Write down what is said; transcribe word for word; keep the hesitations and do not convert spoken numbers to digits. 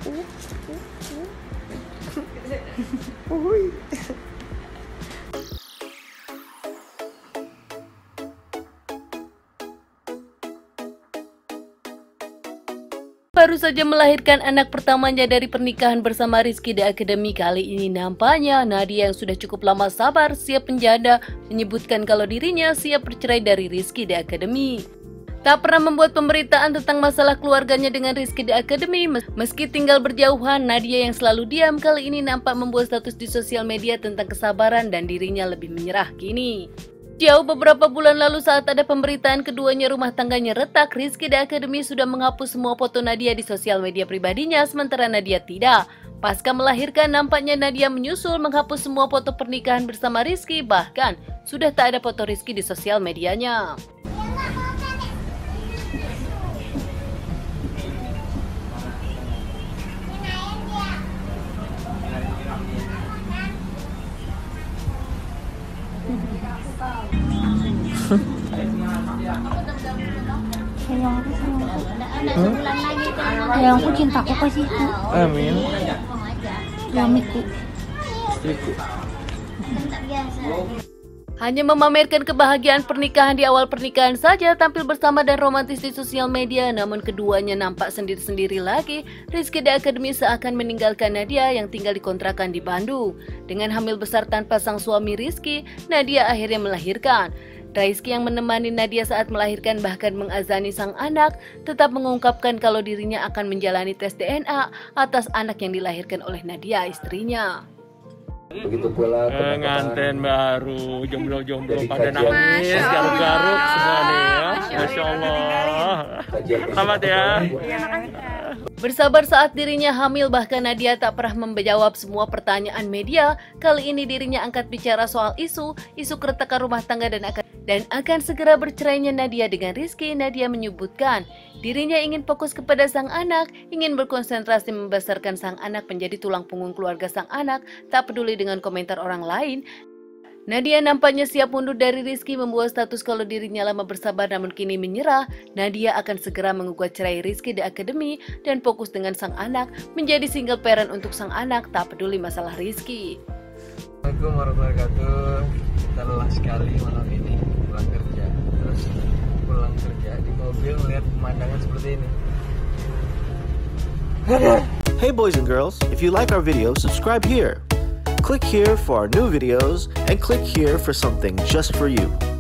Uhuy. Baru saja melahirkan anak pertamanya dari pernikahan bersama Rizky The Academy, kali ini nampaknya Nadia yang sudah cukup lama sabar siap menjanda menyebutkan kalau dirinya siap bercerai dari Rizky The Academy. Tak pernah membuat pemberitaan tentang masalah keluarganya dengan Rizky The Academy, meski tinggal berjauhan, Nadia yang selalu diam kali ini nampak membuat status di sosial media tentang kesabaran dan dirinya lebih menyerah kini. Jauh beberapa bulan lalu saat ada pemberitaan keduanya rumah tangganya retak, Rizky The Academy sudah menghapus semua foto Nadia di sosial media pribadinya, sementara Nadia tidak. Pasca melahirkan, nampaknya Nadia menyusul menghapus semua foto pernikahan bersama Rizky, bahkan sudah tak ada foto Rizky di sosial medianya. Sayangku, sayangku. Sayangku, cintaku kasih itu. Amin. Suamiku. Istriku. Hanya memamerkan kebahagiaan pernikahan di awal pernikahan saja, tampil bersama dan romantis di sosial media, namun keduanya nampak sendiri-sendiri lagi. Rizky The Academy seakan meninggalkan Nadia yang tinggal di kontrakan di Bandung. Dengan hamil besar tanpa sang suami Rizky, Nadia akhirnya melahirkan. Rizky yang menemani Nadia saat melahirkan bahkan mengazani sang anak, tetap mengungkapkan kalau dirinya akan menjalani tes D N A atas anak yang dilahirkan oleh Nadia, istrinya. Begitu pula pengantin baru, jomblo-jomblo pada nangis, garuk-garuk semua nih ya. Masya Allah. Selamat ya. Bersabar saat dirinya hamil, bahkan Nadia tak pernah menjawab semua pertanyaan media. Kali ini dirinya angkat bicara soal isu, isu keretakan rumah tangga dan akan dan akan segera bercerainya Nadia dengan Rizky. Nadia menyebutkan dirinya ingin fokus kepada sang anak, ingin berkonsentrasi membesarkan sang anak menjadi tulang punggung keluarga sang anak, tak peduli dengan komentar orang lain. Nadia nampaknya siap mundur dari Rizky, membuat status kalau dirinya lama bersabar namun kini menyerah. Nadia akan segera menggugat cerai Rizky The Academy dan fokus dengan sang anak, menjadi single parent untuk sang anak, tak peduli masalah Rizky. Assalamualaikum warahmatullahi wabarakatuh. Kita lelah sekali malam ini pulang kerja, terus pulang kerja di mobil melihat pemandangan seperti ini. Hey boys and girls, if you like our video, subscribe here. Click here for our new videos and click here for something just for you.